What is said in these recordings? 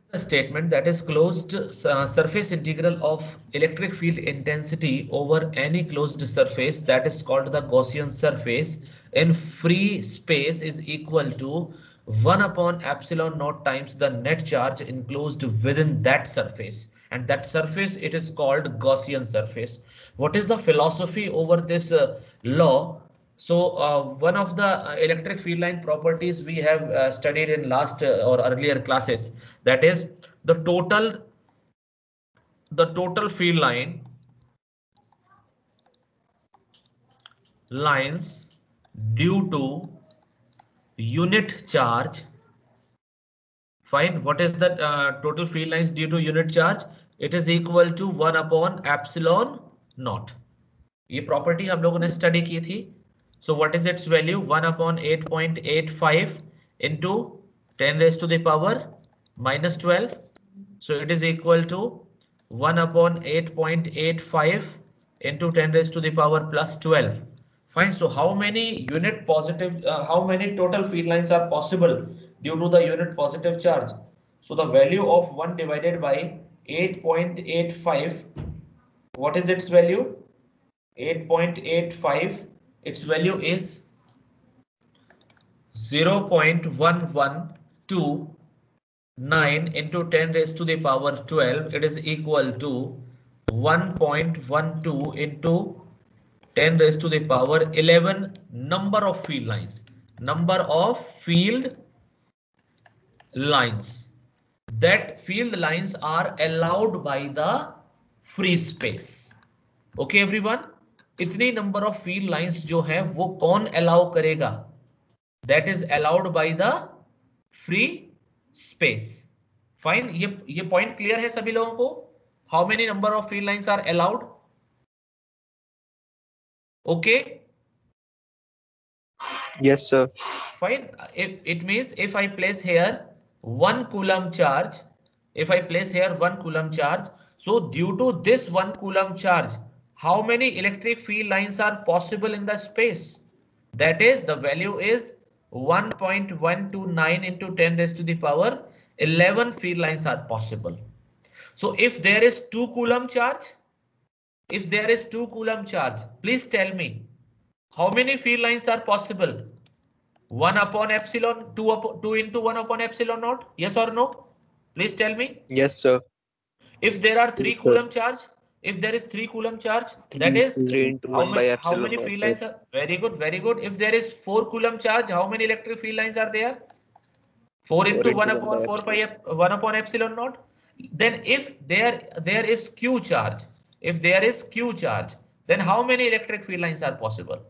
A statement that is closed surface integral of electric field intensity over any closed surface, that is called the Gaussian surface, in free space is equal to 1 upon epsilon naught times the net charge enclosed within that surface, and that surface it is called Gaussian surface. What is the philosophy over this law? So one of the electric field line properties we have studied in last or earlier classes, that is the total field lines due to unit charge. Fine. What is the total field lines due to unit charge? It is equal to 1 upon epsilon naught. ये property हम लोगों ने study की थी. So what is its value? 1 upon 8.85 into 10 raised to the power minus 12. So it is equal to 1 upon 8.85 into 10 raised to the power plus 12. Fine. So how many unit positive, how many total field lines are possible due to the unit positive charge? So the value of 1 divided by 8.85, what is its value? 8.85, its value is 0.1129 into 10 raised to the power 12. It is equal to 1.12 into 10 raised to the power 11 number of field lines. Number of field lines. That field lines are allowed by the free space. Okay everyone, इतनी number of field lines जो है वो कौन allow करेगा? That is allowed by the free space. Fine. ये point clear है सभी लोगों को? How many number of field lines are allowed? Okay. Yes, sir. Fine. It means if I place here 1 coulomb charge, if I place here 1 coulomb charge, so due to this 1 coulomb charge, how many electric field lines are possible in the space? That is, the value is 1.129 into 10 raised to the power 11 field lines are possible. So if there is 2 coulomb charge, if there is 2 coulomb charge, please tell me how many field lines are possible? 1 upon epsilon, 2 into 1 upon epsilon naught. Yes or no? Please tell me. Yes, sir. If there are 3 Yes, sir. coulomb charge, if there is 3 coulomb charge, that 3, is 3 into 1 by how epsilon many naught, field sir. lines are? Very good, very good. If there is 4 coulomb charge, how many electric field lines are there? 4 into 1 upon 4 pi 1 upon epsilon naught. Then if there is q charge, if there is q charge, then how many electric field lines are possible?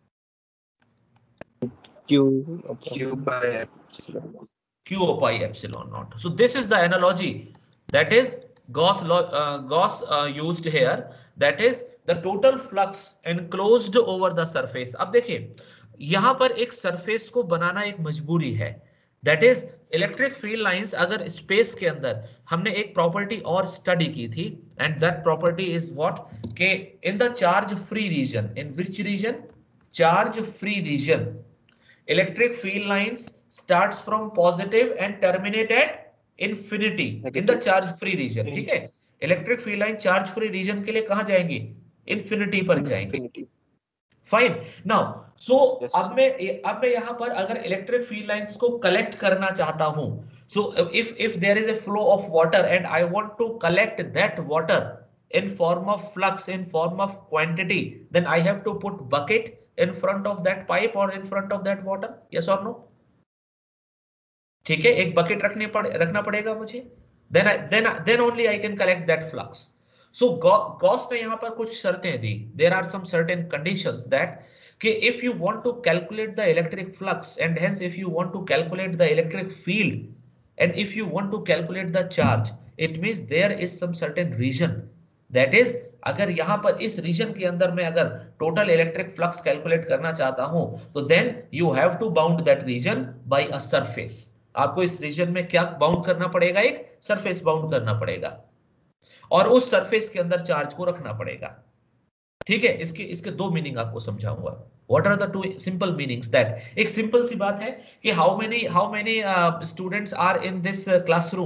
Q by epsilon. Q pi epsilon naught. So this is the analogy that is Gauss used here. That is the total flux enclosed over the surface. अब देखिए यहाँ पर एक surface को बनाना एक मजबूरी है. That is electric field lines अगर स्पेस के अंदर हमने एक प्रॉपर्टी और स्टडी की थी, and that property is what के in the charge free region, in which region? Charge free region. Electric field lines starts from positive and terminate at infinity in the charge free region. ठीक है. Electric field line charge free region के लिए कहां जाएंगी? Infinity पर जाएंगी. Fine. Now so अब मैं यहां पर अगर इलेक्ट्रिक फील्ड लाइंस को कलेक्ट करना चाहता हूं, so if there is a flow of water and I want to collect that water in form of flux, in form of quantity, then I have to put bucket in front of that pipe or in front of that water. Yes or no? ठीक है, एक bucket रखना पड़ेगा मुझे. then only I can collect that flux. So Gauss ने यहाँ पर कुछ शर्तें दी. There are some certain conditions that if you want to calculate the electric flux, and hence if you want to calculate the electric field, and if you want to calculate the charge, it means there is some certain region. That is, अगर यहाँ पर इस reason के अंदर मैं अगर total electric flux calculate करना चाहता हूं, तो then you have to bound that region by a surface. आपको इस रीजन में क्या बाउंड करना पड़ेगा? एक सरफेस बाउंड करना पड़ेगा, और उस सरफेस के अंदर चार्ज को रखना पड़ेगा. ठीक है. इसके दो मीनिंग आपको समझाऊंगा. What are the two simple meanings? That एक सिंपल सी बात है कि how many students are in this classroom.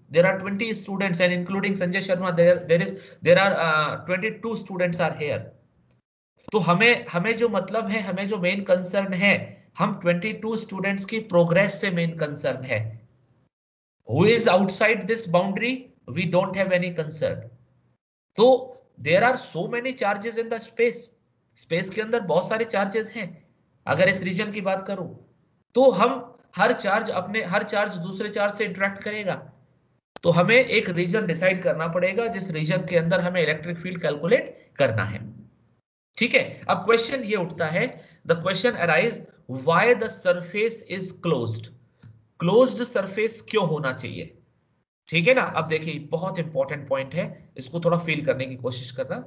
there are 20 students and including Sanjay Sharma, there are 22 students are here. तो हमें जो मतलब है, हमें जो मेन कंसर्न है, हम 22 स्टूडेंट्स की प्रोग्रेस से मेन कंसर्न है. Who is outside this boundary, we don't have any concern. तो there are so many charges in the space. Space के अंदर बहुत सारे चार्जेस हैं. अगर इस रीजन की बात करूं तो हम हर चार्ज दूसरे चार्ज से इंटरेक्ट करेगा. तो हमें एक रीजन डिसाइड करना पड़ेगा जिस रीजन के अंदर हमें इलेक्ट्रिक फील्ड कैलकुलेट करना है. ठीक है. अब क्वेश्चन ये उठता है, the question arise why the surface is closed. Closed surface क्यों होना चाहिए? ठीक है ना. अब देखिए बहुत इंपॉर्टेंट पॉइंट है, इसको थोड़ा फील करने की कोशिश करना.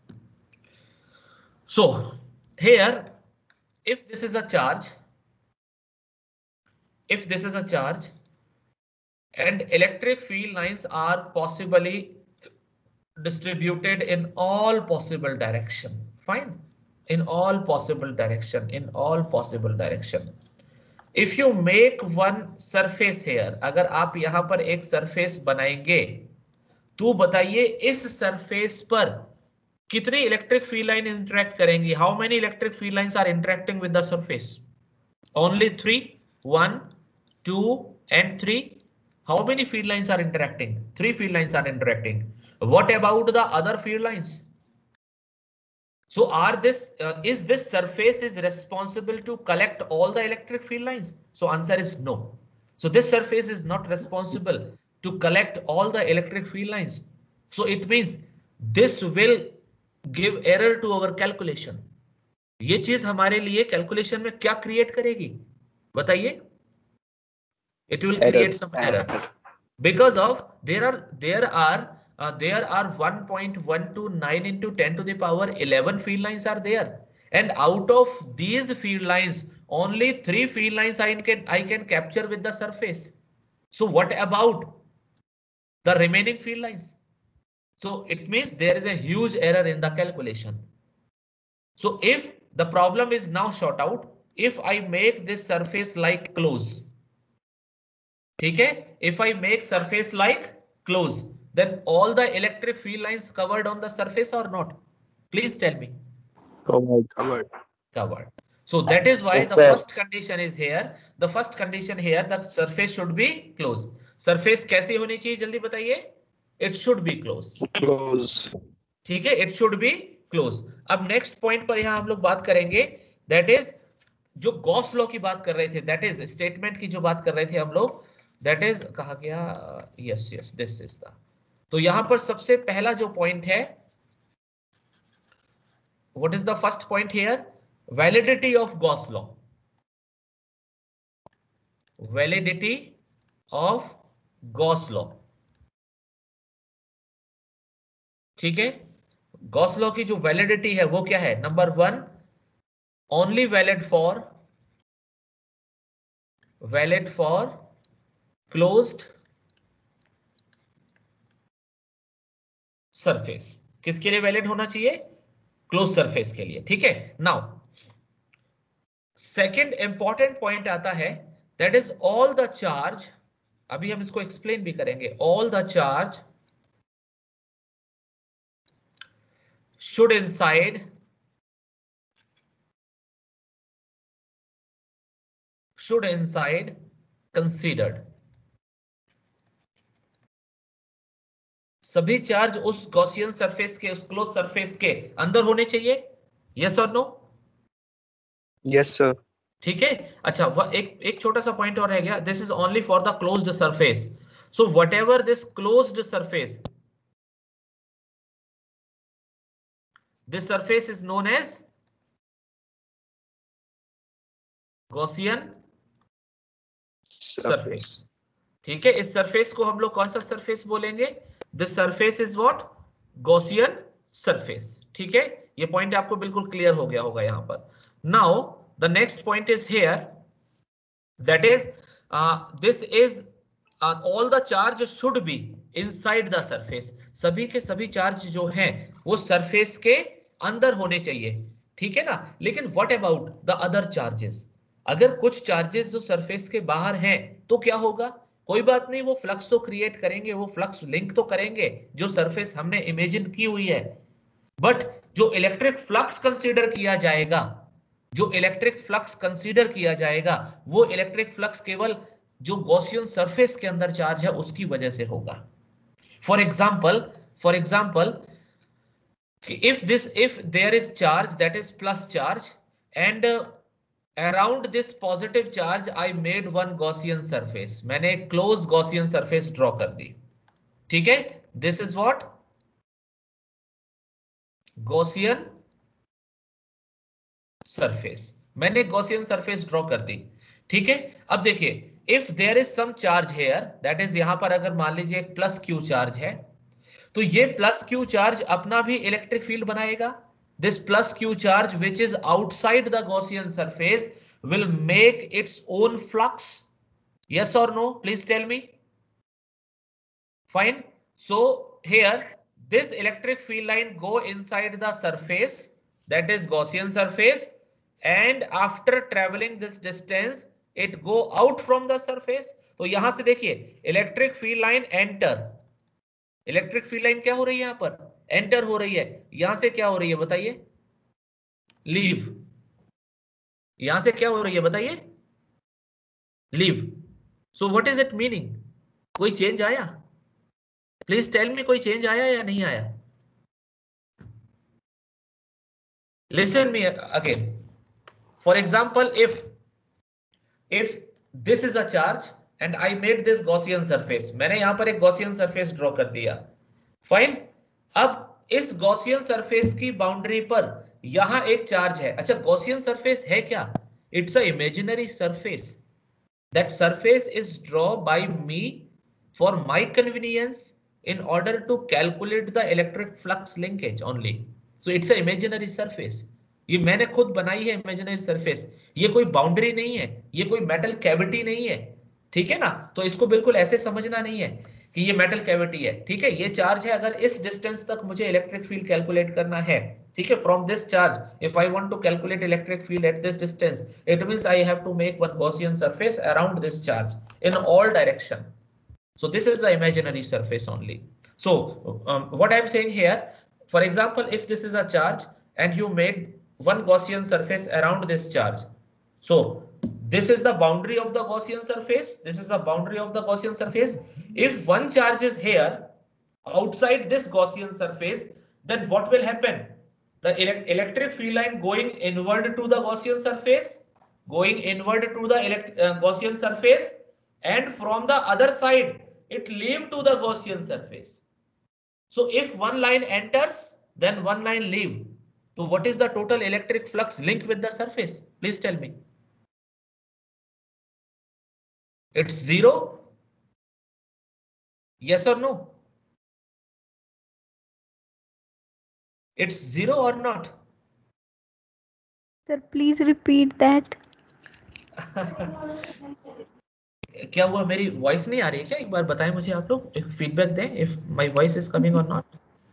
So here if this is a charge and electric field lines are possibly distributed in all possible direction, fine, in all possible direction, if you make one surface here, अगर आप यहां पर एक सरफेस बनाएंगे तो बताइए इस सरफेस पर कितनी इलेक्ट्रिक फील्ड लाइन इंटरेक्ट करेंगी. How many electric field lines are interacting with the surface? Only 3, 1, 2 and 3. How many field lines are interacting? 3 field lines are interacting. What about the other field lines? So is this surface is responsible to collect all the electric field lines? So answer is no. So this surface is not responsible to collect all the electric field lines. So it means this will give error to our calculation. ये चीज हमारे लिए calculation में क्या create करेगी बताइए? It will create some error because of there are 1.129 into 10 to the power 11 field lines are there, and out of these field lines only 3 field lines I can capture with the surface. So what about the remaining field lines? So it means there is a huge error in the calculation. So if the problem is now short out, if I make this surface like close, ठीक है, if I make surface like close, then all the electric field lines covered on the surface or not? Please tell me. Covered. So that is why Yes, the sir. first condition is here. The first condition here, the surface should be close. Surface कैसी होनी चाहिए जल्दी बताइए? It should be close. ठीक है, it should be close. अब next point पर यहां हम लोग बात करेंगे, दैट इज जो गॉस लॉ की बात कर रहे थे, दैट इज स्टेटमेंट की जो बात कर रहे थे हम लोग, दैट इज कहा गया, यस दिस इज द. तो यहां पर सबसे पहला जो पॉइंट है, what is the first point here? Validity of Gauss law. Validity of Gauss law. ठीक है, गॉस लॉ की जो वैलिडिटी है वो क्या है? Number 1, only valid for closed surface. किसके लिए वैलिड होना चाहिए? क्लोज सरफेस के लिए. ठीक है. नाउ सेकंड इंपॉर्टेंट पॉइंट आता है, that is all the charge. अभी हम इसको एक्सप्लेन भी करेंगे. All the charge should inside considered. सभी चार्ज उस गॉसियन सरफेस के, उस क्लोज सरफेस के अंदर होने चाहिए. यस और नो? Yes sir. ठीक है. अच्छा, वह एक छोटा सा पॉइंट और रह गया. This is only for the closed surface. So whatever this closed surface, this surface is known as Gaussian surface. ठीक है. इस सरफेस को हम लोग कौन सा सरफेस बोलेंगे? This surface is what? Gaussian surface. ठीक है. ये पॉइंट आपको बिल्कुल क्लियर हो गया होगा यहां पर. Now the next point is here, that is this is all the charge should be inside the surface. सभी के सभी चार्ज जो हैं वो सरफेस के अंदर होने चाहिए. ठीक है ना. लेकिन what about the other charges? अगर कुछ चार्जेस जो सरफेस के बाहर हैं तो क्या होगा? कोई बात नहीं, वो फ्लक्स तो क्रिएट करेंगे, वो फ्लक्स लिंक तो करेंगे जो सरफेस हमने इमेजिन की हुई है, बट जो इलेक्ट्रिक फ्लक्स कंसीडर किया जाएगा, जो इलेक्ट्रिक फ्लक्स कंसीडर किया जाएगा, वो इलेक्ट्रिक फ्लक्स केवल जो गॉसियन सरफेस के अंदर चार्ज है उसकी वजह से होगा। For example if there is charge, that is plus charge, and around this positive charge I made one Gaussian surface, मैंने एक क्लोज Gaussian surface ड्रॉ कर दी, ठीक है, this is what Gaussian surface, मैंने Gaussian surface ड्रॉ कर दी, ठीक है। अब देखिए if there is some charge here, that is यहां पर अगर मान लीजिए एक प्लस क्यू चार्ज है, तो ये प्लस क्यू चार्ज अपना भी इलेक्ट्रिक फील्ड बनाएगा। This plus Q charge which is outside the Gaussian surface will make its own flux, yes or no, please tell me. Fine, so here this electric field line go inside the surface, that is Gaussian surface, and after traveling this distance it go out from the surface। तो यहां से देखिए electric field line enter, electric field line क्या हो रही है, यहां पर एंटर हो रही है, यहां से क्या हो रही है बताइए, लीव, यहां से क्या हो रही है बताइए, leave. So what is it meaning, कोई चेंज आया, प्लीज टेल मी, कोई चेंज आया या नहीं आया? Listen me again, for example if this is a charge and I made this Gaussian surface, मैंने यहां पर एक Gaussian surface ड्रॉ कर दिया, फाइन। अब इस Gaussian surface की बाउंड्री पर यहां एक चार्ज है। अच्छा, Gaussian surface है क्या? It's a imaginary surface. That surface is drawn by me for my convenience in order to calculate the electric flux linkage only. So it's a imaginary surface. ये मैंने खुद बनाई है इमेजिनरी सरफेस, ये कोई boundary नहीं है, ये कोई मेटल कैविटी नहीं है, ठीक है ना। तो इसको बिल्कुल ऐसे समझना नहीं है कि ये मेटल कैविटी है, ठीक है। ये चार्ज है, अगर इस डिस्टेंस तक मुझे इलेक्ट्रिक फील्ड कैलकुलेट करना है, ठीक है, from this charge if I want to calculate electric field at this distance, it means I have to make one Gaussian surface around this charge in all direction. So this is the imaginary surface only. So what I am saying here, for example, if this is a charge and you made one Gaussian surface around this charge, so this is the boundary of the Gaussian surface, this is the boundary of the Gaussian surface. If one charge is here outside this Gaussian surface, then what will happen? The electric field line going inward to the Gaussian surface, going inward to the Gaussian surface, and from the other side it leave to the Gaussian surface. So if one line enters, then one line leave. So what is the total electric flux link with the surface? Please tell me. It's zero. Yes or no? It's zero or not? Sir, please repeat that. क्या हुआ, मेरी voice नहीं आ रही है क्या? एक बार बताएं मुझे आप लोग, एक फीडबैक दें if my voice is coming or not.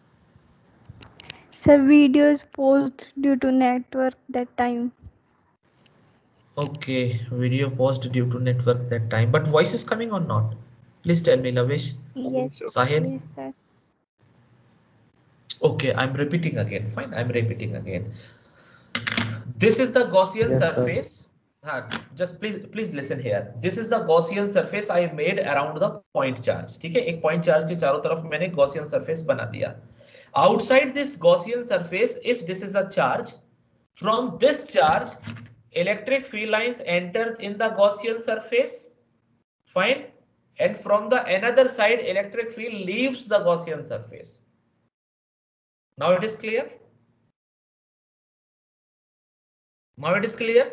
Sir, video is paused due to network that time. Okay, video paused due to network that time, but voice is coming or not? Please tell me, Lavish. Yes, Sahil. yes, sir. Okay, I'm repeating again. Fine, I'm repeating again. This is the Gaussian surface. Just please listen here. This is the Gaussian surface I made around the point charge. ठीक है, एक point charge के चारों तरफ मैंने Gaussian surface बना दिया. Outside this Gaussian surface, if this is a charge, from this charge, electric field lines enter in the Gaussian surface. Fine, and from the another side, electric field leaves the Gaussian surface. Now it is clear. Now it is clear.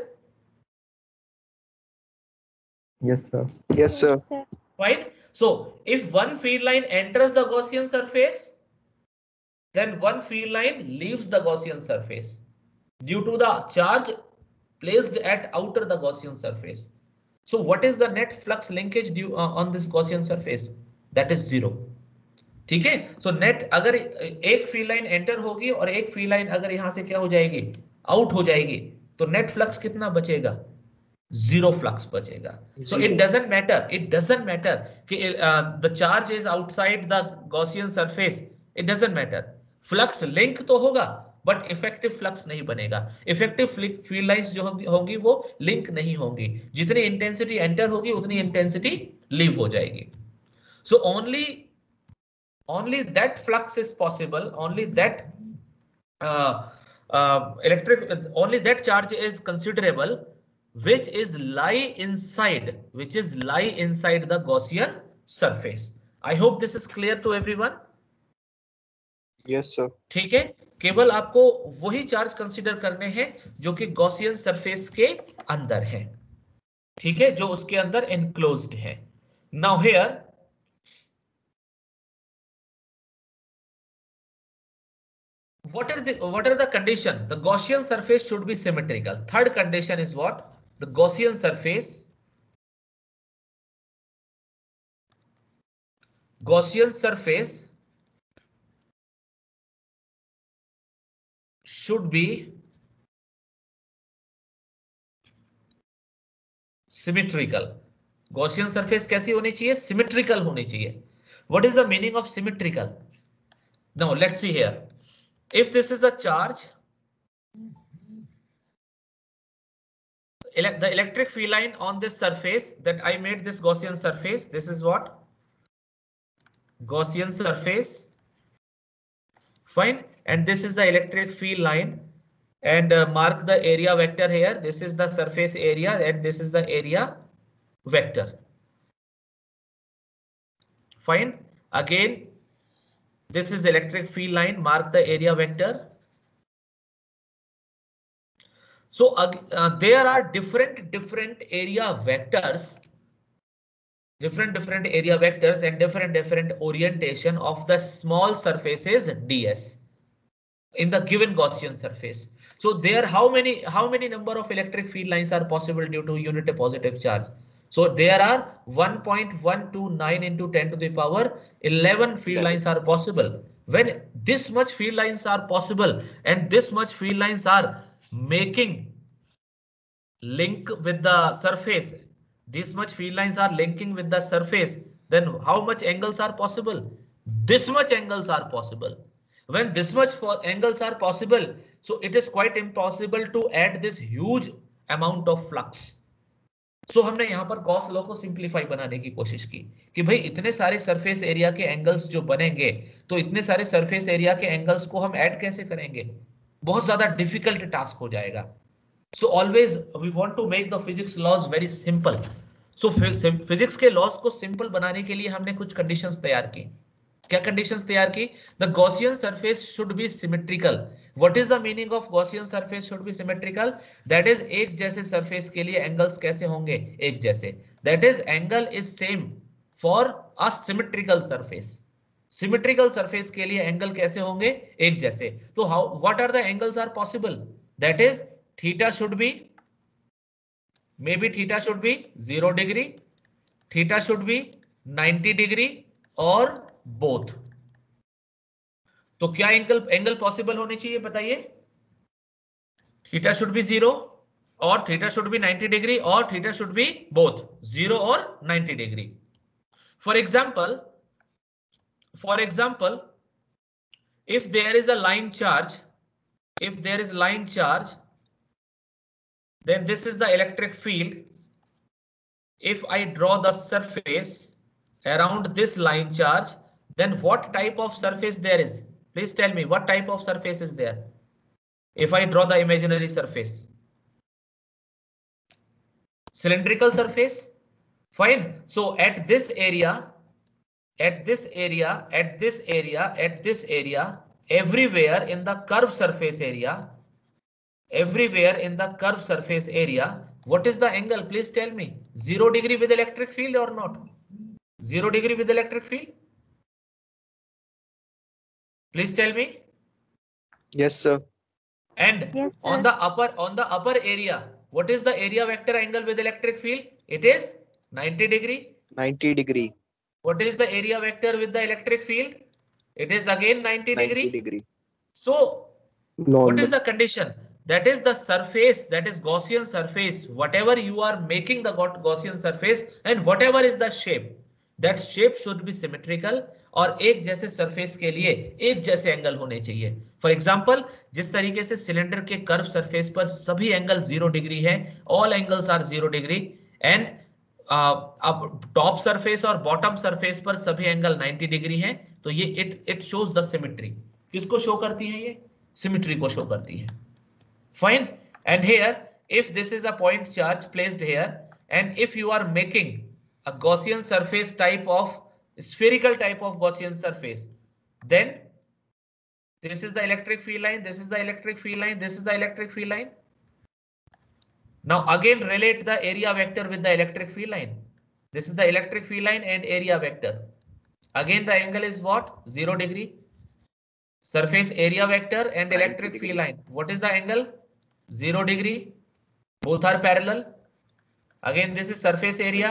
Yes, sir. Yes, sir. Fine. So if one field line enters the Gaussian surface, then one field line leaves the Gaussian surface due to the charge placed at outer the Gaussian surface. So what is the net flux linkage due on this Gaussian surface? That is zero. ठीक है, so net अगर एक field line enter होगी और एक field line अगर यहां से क्या हो जाएगी, आउट हो जाएगी, तो नेट फ्लक्स कितना बचेगा? zero flux बचेगा. So it doesn't matter कि the charge is outside the Gaussian surface. It doesn't matter. Flux link तो होगा बट इफेक्टिव फ्लक्स नहीं बनेगा. इफेक्टिव फील्ड लाइंस जो होंगी वो लिंक नहीं होंगी. जितनी इंटेंसिटी एंटर होगी उतनी इंटेंसिटी लीव हो जाएगी. So only that flux is possible, only that only that charge is considerable which is lie inside the Gaussian surface. I hope this is clear to everyone. Yes, sir. ठीक है, केवल आपको वही charge consider करने हैं जो कि Gaussian surface के अंदर है. ठीक है, जो उसके अंदर एनक्लोज्ड है. Now here what are the condition? The Gaussian surface should be symmetrical. Third condition is what? The Gaussian surface should be symmetrical. Gaussian surface कैसी होनी चाहिए? Symmetrical होनी चाहिए. What is the meaning of symmetrical? Now let's see here. If this is a charge, the electric field line on this surface that I made this Gaussian surface, this is what? Gaussian surface. Fine. And this is the electric field line. And mark the area vector here. This is the surface area and this is the area vector. Fine. Again, this is electric field line. Mark the area vector. So there are different area vectors, different area vectors and different orientation of the small surfaces ds in the given Gaussian surface. So there how many number of electric field lines are possible due to unit positive charge? So there are 1.129 into 10 to the power 11 field lines are possible. When this much field lines are possible and this much field lines are making link with the surface, this much field lines are linking with the surface, then how much angles are possible? This much angles are possible. When this much angles are possible, so it is quite impossible to add this huge amount of flux. So हमने यहाँ पर Gauss law को simplify बनाने की कोशिश की कि भाई इतने सारे सरफेस एरिया के एंगल्स जो बनेंगे तो इतने सारे सरफेस एरिया के एंगल्स को हम ऐड कैसे करेंगे? बहुत ज्यादा डिफिकल्ट टास्क हो जाएगा. So always we want to make the physics laws very simple. So physics के laws को simple बनाने के लिए हमने कुछ conditions तैयार की. क्या conditions तैयार की? The Gaussian surface should be symmetrical. What is the meaning of Gaussian surface should be symmetrical? That is एक जैसे surface के लिए angles कैसे होंगे? एक जैसे. That is angle is same for a symmetrical surface. Symmetrical surface के लिए angle कैसे होंगे? एक जैसे. तो what are the angles are possible? That is theta should be, maybe theta should be 0 degree, theta should be 90 degree or both. तो क्या angle possible होने चाहिए बताइए? थीटा शुड बी 0 और थीटा शुड बी 90 डिग्री और theta should be both 0 और 90 degree. For example if there is a line charge, then this is the electric field. If I draw the surface around this line charge, then what type of surface there is? Please tell me what type of surface is there? If I draw the imaginary surface, cylindrical surface. Fine. So at this area, everywhere in the curved surface area, what is the angle? Please tell me. 0 degree with electric field or not? 0 degree with electric field? Please tell me. Yes, sir. And yes, sir. On the upper area, what is the area vector angle with electric field? It is 90 degree. 90 degree. What is the area vector with the electric field? It is again 90 degree. Degree. So what is the condition? that is the surface, that is Gaussian surface, whatever you are making the Gaussian surface and whatever is the shape, that shape should be symmetrical और एक जैसे surface के लिए एक जैसे angle होने चाहिए. For example, जिस तरीके से सिलेंडर के कर्व सरफेस पर सभी एंगल 0 डिग्री है, all angles are 0 degree, and अब टॉप सरफेस और बॉटम सरफेस पर सभी एंगल 90 डिग्री हैं, तो ये इट शोज द सिमेट्री. किसको शो करती है? ये सिमेट्री को शो करती है. Fine. And here if this is a point charge placed here and if you are making a Gaussian surface type of spherical type of Gaussian surface, then this is the electric field line, this is the electric field line, this is the electric field line. Now again relate the area vector with the electric field line. This is the electric field line and area vector. Again the angle is what? 0 degree. Surface area vector and electric field line. What is the angle? 0 degree. Both are parallel. Again this is surface area.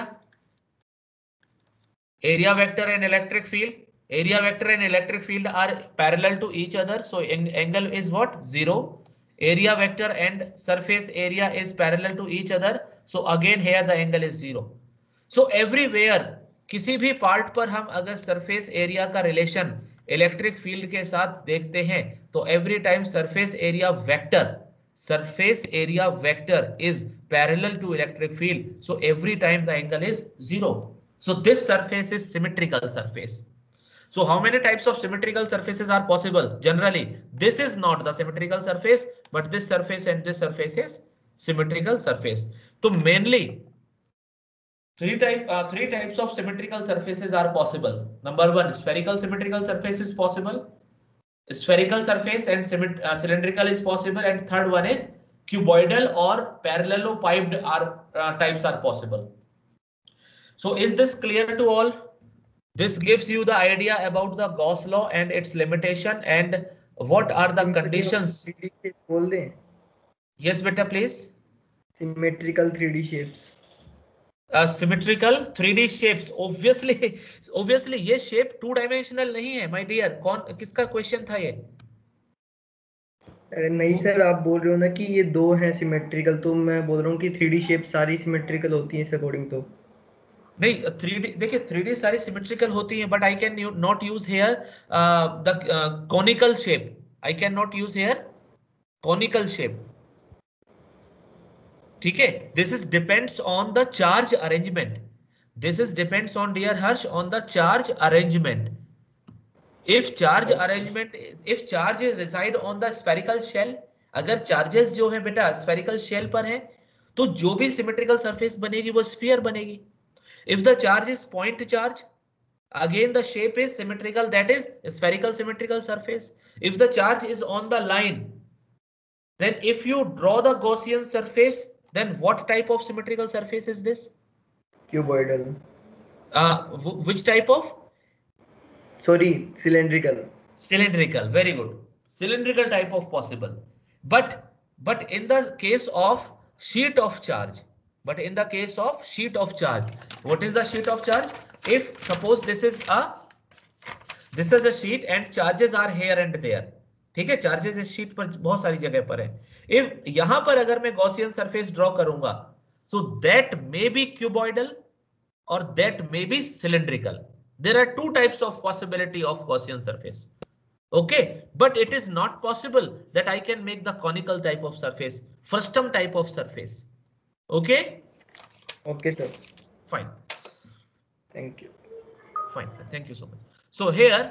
Area vector and electric field. Area vector and electric field are parallel to each other. So angle is what? 0. Area vector and surface area is parallel to each other. So again here the angle is 0. So everywhere किसी भी part पर हम अगर surface area का relation electric field के साथ देखते हैं तो every time surface area vector is parallel to electric field, so every time the angle is 0. So this surface is symmetrical surface. So how many types of symmetrical surfaces are possible? Generally this is not the symmetrical surface, but this surface and this surface is symmetrical surface. So mainly three types of symmetrical surfaces are possible. Number one, spherical symmetrical surface is possible. Spherical surface and cylindrical is possible, and third one is cuboidal or parallelopiped types are possible. So is this clear to all? This gives you the idea about the Gauss law and its limitation and what are the conditions. बोल दें. Yes beta please. Symmetrical 3D shapes. Symmetrical 3D shapes. Obviously ये shape 2 dimensional नहीं है my dear. कौन किसका question था ये? अरे नहीं सर, आप बोल रहे हो ना कि ये दो हैं सिमेट्रिकल, तो मैं बोल रहा हूँ कि 3D शेप सारी सिमेट्रिकल होती हैं इस अकॉर्डिंग. तो नहीं 3D देखिए 3D सारी सिमेट्रिकल होती हैं, but I can not use here the conical shape. I can not use here conical shape. ठीक है. This is depends on the charge arrangement. This is depends on dear Harsh on the charge arrangement. If charge arrangement, if charges reside on the spherical shell, अगर charges जो है बेटा spherical shell पर है तो जो भी symmetrical surface बनेगी वो sphere बनेगी. If the charge is point charge, again the shape is symmetrical, that is spherical symmetrical surface. If the charge is on the line, then if you draw the Gaussian surface, then what type of symmetrical surface is this? Cuboidal. Which type of? Sorry, cylindrical. Cylindrical, very good. Cylindrical type of possible. But in the case of sheet of charge, what is the sheet of charge? If suppose this is a sheet and charges are here and there. ठीक है, charges इस sheet पर बहुत सारी जगह पर है. If यहां पर अगर मैं गॉसियन सरफेस ड्रॉ करूंगा, so that may be cuboidal or that may be cylindrical. There are two types of possibility of Gaussian surface. Okay, but it is not possible that I can make the conical type of surface, frustum type of surface. Okay? Okay, sir. Fine. Thank you. Fine. Thank you so much. So here,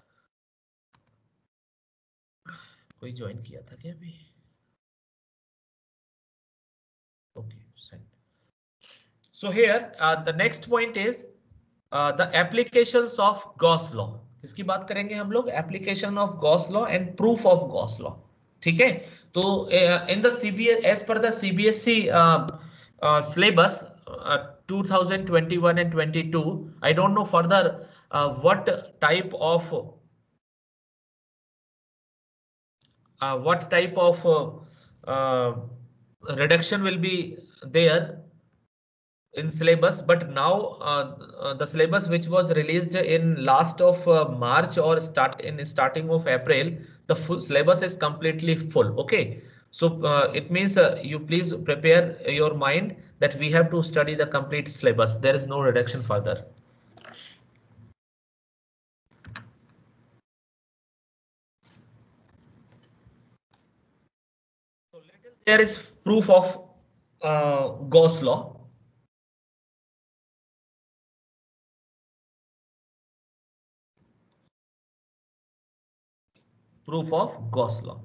कोई join किया था क्या अभी? Okay, send. So here, the next point is the applications of Gauss law. इसकी बात करेंगे हम लोग, application of Gauss law and proof of Gauss law. ठीक है. तो in the CBS, as per the CBSE syllabus 2021 and 22, I don't know further what type of reduction will be there in syllabus, but now the syllabus which was released in last of March or starting of April, the full syllabus is completely full. Okay, So it means you please prepare your mind that we have to study the complete syllabus. There is no reduction further. So there is proof of Gauss law. Proof of Gauss law.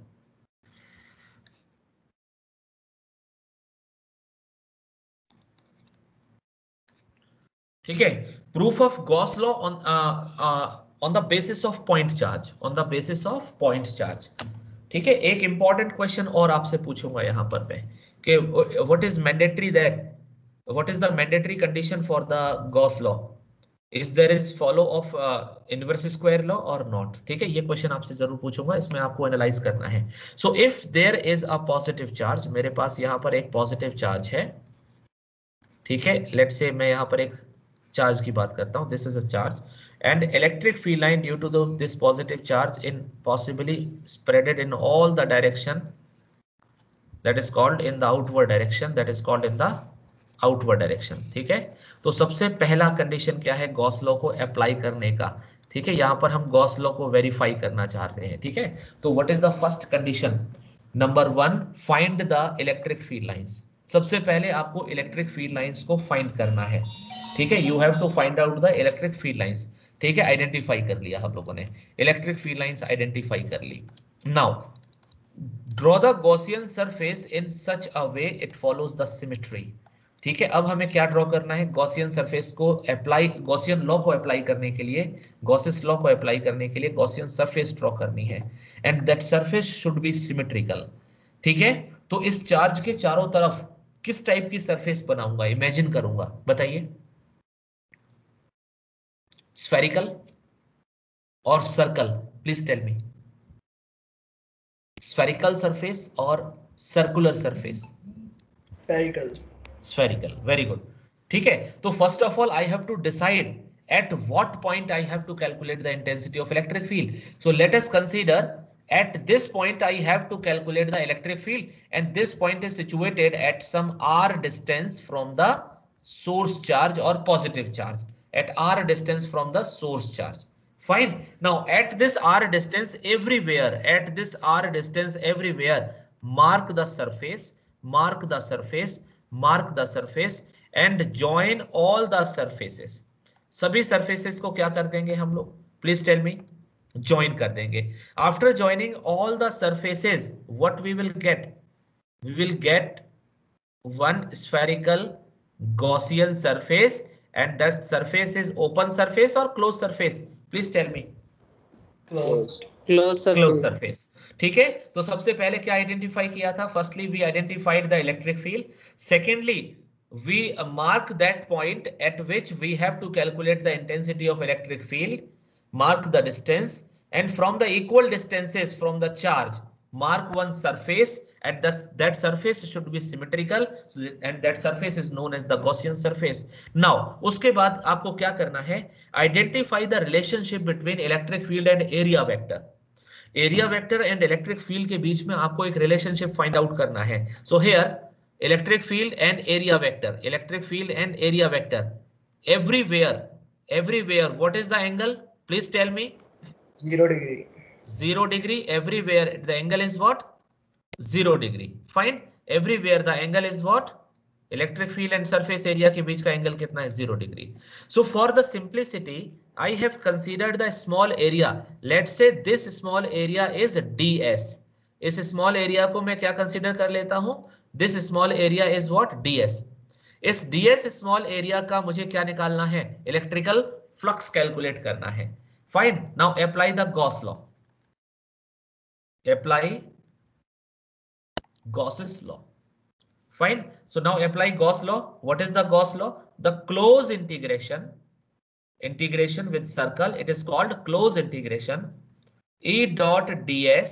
ठीक है, proof of Gauss law on the basis of point charge, on the basis of point charge. ठीक है, एक important question और आपसे पूछूंगा यहाँ पर मैं कि what is mandatory that what is the mandatory condition for the Gauss law? Is there is follow of inverse square law or not? ठीक है, ये क्वेश्चन आपसे जरूर पूछूंगा, इसमें आपको एनालाइज करना है. So if there is a positive charge, मेरे पास यहाँ पर एक पॉजिटिव चार्ज है. ठीक है, लेट्स से मैं यहाँ पर एक चार्ज की बात करता हूँ. This is a charge and electric field line due to this positive charge in possibly spreaded in all the direction, that is called in the outward direction, that is called in the outward direction. ठीक है, तो सबसे पहला condition क्या है Gauss law को apply करने का. ठीक है, यहाँ पर हम गॉस लॉ को वेरीफाई करना चाह रहे हैं. ठीक है, तो what is the first condition? Number 1, find the electric field lines. सबसे पहले आपको इलेक्ट्रिक फील्ड लाइंस को फाइंड करना है. ठीक है, you have to find out the electric field lines. ठीक है, आइडेंटिफाई कर लिया हम लोगों ने, इलेक्ट्रिक फील्ड लाइंस आइडेंटिफाई कर ली. Now draw the Gaussian surface in such a way it follows the symmetry. ठीक है, अब हमें क्या ड्रॉ करना है? गॉसियन सरफेस को अप्लाई, गॉसियन लॉ को अप्लाई करने के लिए, गॉसियस लॉ को अप्लाई करने के लिए गॉसियन सरफेस ड्रॉ करनी है and that surface should be symmetrical. ठीक है, तो इस चार्ज के चारों तरफ किस टाइप की सरफेस बनाऊंगा, इमेजिन करूंगा, बताइए. स्फेरिकल और circle, please tell me. Spherical surface और circular surface? Spherical. Spherical, very good. ठीक है, तो first of all I have to decide at what point I have to calculate the intensity of electric field. So let us consider at this point I have to calculate the electric field and this point is situated at some r distance from the source charge or positive charge, at r distance from the source charge. Fine. Now at this r distance everywhere, at this r distance everywhere, mark the surface, mark the surface, mark the surface and join all the surfaces. सभी surfaces को क्या कर देंगे हम लोग? Please tell me. Join कर देंगे. After joining all the surfaces, what we will get? We will get one spherical Gaussian surface and that surface is open surface or closed surface? Please tell me. Closed. Closed surface. ठीक है, तो सबसे पहले क्या identify किया था? Firstly we identified the electric field. Secondly we mark that point at which we have to calculate the intensity of electric field. Mark the distance and from the equal distances from the charge mark one surface at that surface should be symmetrical and that surface is known as the Gaussian surface. Now उसके बाद आपको क्या करना है? Identify the relationship between electric field and area vector. Area vector and electric field के बीच में आपको एक रिलेशनशिप फाइंड आउट करना है. So here electric field and area vector, electric field and area vector, everywhere what is the angle? Please tell me. 0 degree. 0 degree. Everywhere the angle is what? 0 degree. Fine. Everywhere the angle is what? Electric field and surface area के बीच का angle कितना है? 0 degree. So for the simplicity I have considered the small area. Let's say this small area is ds. इस small area को मैं क्या consider कर लेता हूं? This small area is what? ds. इस ds स्मॉल एरिया का मुझे क्या निकालना है? इलेक्ट्रिकल फ्लक्स कैलकुलेट करना है. Fine. Now apply the Gauss law. Apply Gauss's law. Fine. So now apply Gauss law. What is the Gauss law? The close integration with circle, it is called close integration. E dot ds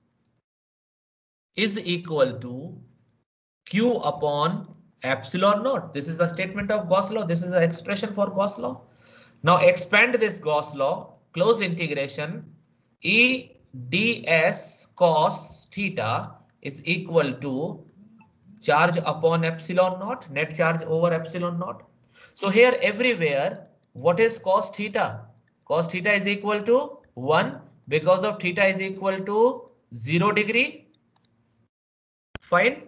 is equal to q upon epsilon naught. This is the statement of Gauss law. This is the expression for Gauss law. Now expand this Gauss law. Close integration E ds cos theta is equal to charge upon epsilon naught, net charge over epsilon naught. So here everywhere, what is cos theta? Cos theta is equal to 1 because of theta is equal to 0 degree. Fine.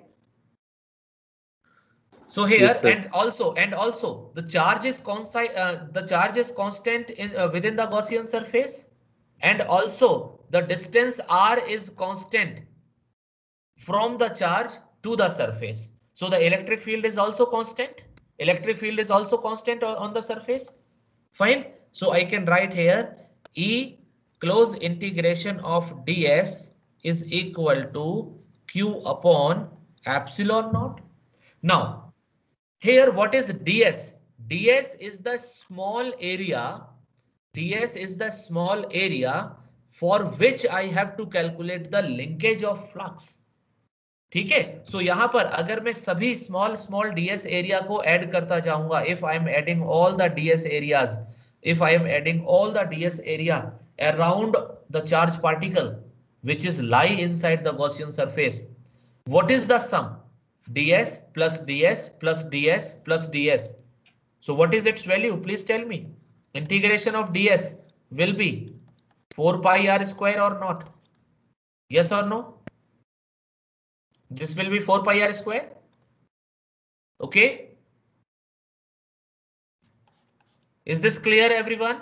So here Yes, sir. and also the charge is constant in within the Gaussian surface, and also the distance r is constant from the charge to the surface. So the electric field is also constant. Electric field is also constant on the surface. Fine. So I can write here E close integration of ds is equal to q upon epsilon naught. Now here what is ds? ds is the small area. ds is the small area for which I have to calculate the linkage of flux. ठीक है. सो यहां पर अगर मैं सभी small ds area को add करता जाऊंगा, if I am adding all the ds areas, if I am adding all the ds area around the charge particle which is lie inside the Gaussian surface, what is the sum? ds plus ds plus ds plus ds. So what is its value? Please tell me. Integration of ds will be 4 pi r square or not? Yes or no? This will be 4 pi r square. Okay. Is this clear, everyone?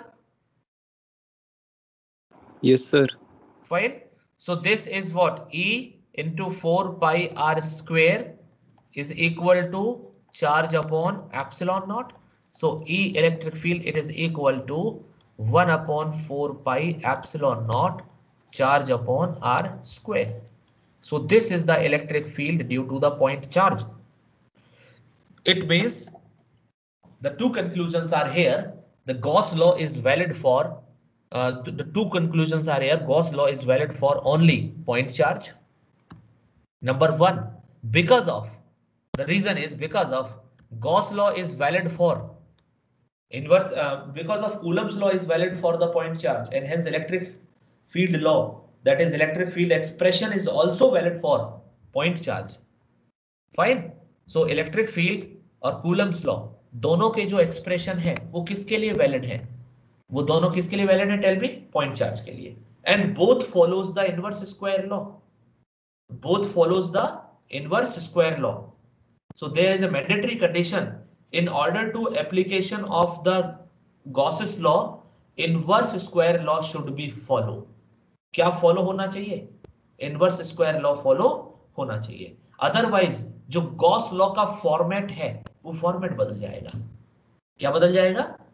Yes, sir. Fine. So this is what E into 4 pi r square is equal to charge upon epsilon naught. So E electric field, it is equal to 1 upon 4 pi epsilon naught charge upon r square. So this is the electric field due to the point charge. It means the two conclusions are here. The Gauss law is valid for the two conclusions are here. Gauss law is valid for only point charge. Number one, because of the reason is because of Gauss law is valid for inverse because of Coulomb's law is valid for the point charge, and hence electric field law, that is electric field expression, is also valid for point charge. Fine. So electric field और Coulomb's law दोनों के जो expression है वो किसके लिए valid है? वो दोनों किसके लिए वैलिड है? Tell me. पॉइंट चार्ज के लिए. And both follows the inverse square law. Both follows the inverse square law. So there is a mandatory condition in order to application of the Gauss's law, inverse square law should be follow. क्या follow होना चाहिए? Inverse square law follow होना चाहिए. Otherwise जो Gauss law का format है वो format बदल जाएगा. क्या बदल जाएगा?